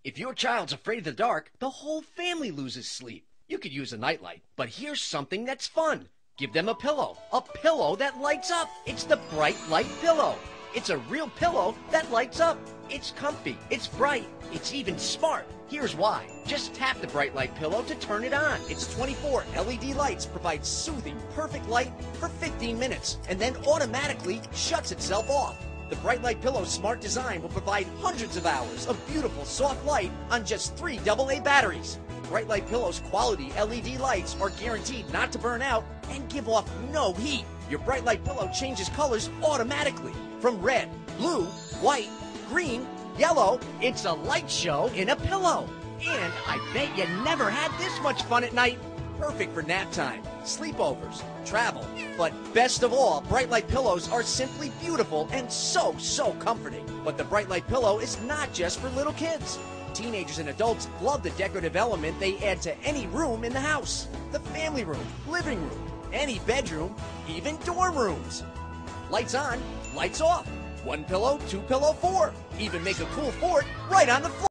If your child's afraid of the dark, the whole family loses sleep. You could use a nightlight, but here's something that's fun. Give them a pillow that lights up. It's the Bright Light Pillow. It's a real pillow that lights up. It's comfy, it's bright, it's even smart. Here's why. Just tap the Bright Light Pillow to turn it on. Its 24 LED lights provide soothing, perfect light for 15 minutes, and then automatically shuts itself off. The Bright Light Pillow's smart design will provide hundreds of hours of beautiful, soft light on just 3 AA batteries. Bright Light Pillow's quality LED lights are guaranteed not to burn out and give off no heat. Your Bright Light Pillow changes colors automatically from red, blue, white, green, yellow. It's a light show in a pillow. And I bet you never had this much fun at night. Perfect for nap time, sleepovers, travel. But best of all, Bright Light Pillows are simply beautiful and so comforting. But the Bright Light Pillow is not just for little kids. Teenagers and adults love the decorative element they add to any room in the house. The family room, living room, any bedroom, even dorm rooms. Lights on, lights off. 1 pillow, 2 pillow, 4. Even make a cool fort right on the floor.